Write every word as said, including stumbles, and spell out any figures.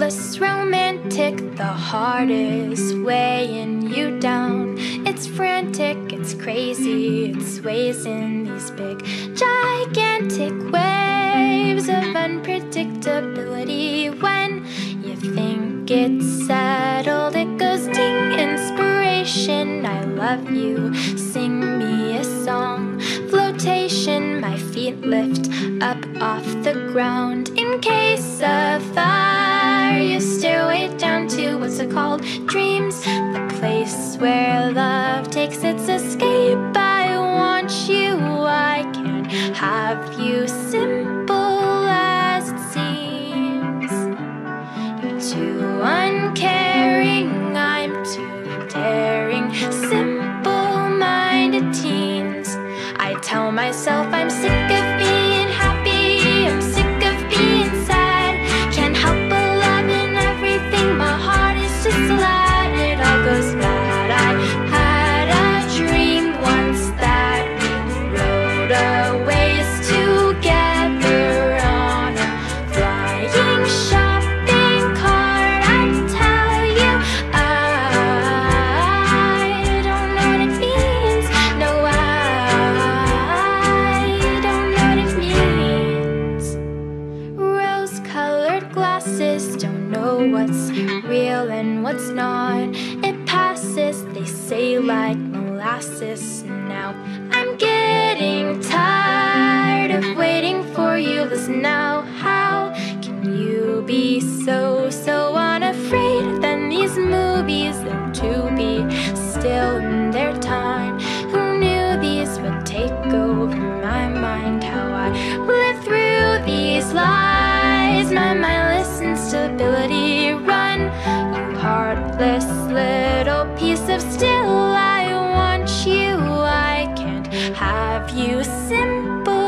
heartless romantic, the hardest weighing you down. It's frantic, it's crazy, it sways in these big, gigantic waves of unpredictability. When you think it's settled, it goes ding. Inspiration, I love you, sing me a song. Flotation, my feet lift up off the ground. In case of fire, your stairway down to, what's it called? Dreams, the place where love takes its escape. I want you, I can't have you, simple as it seems. You're too uncaring, I'm too daring, simple-minded teens. I tell myself I'm sick of being happy, I'm sick of being sad. Can't help but loving everything, my heart is just glad it all goes bad. I had a dream once that we rode a ways together on a flying shopping cart. I tell you, I don't know what it means. No, I don't know what it means. Rose-colored glasses don't know what's real and what's not. It passes, they say, like molasses. Now I'm getting tired of waiting for you. Listen now, how can you be so, so unafraid? Then these movies, they're to be still in their time. Who knew these would take over my mind? How I live through these lies. My mind listens to ability run. You heartless little piece of still. I want you, I can't have you, simple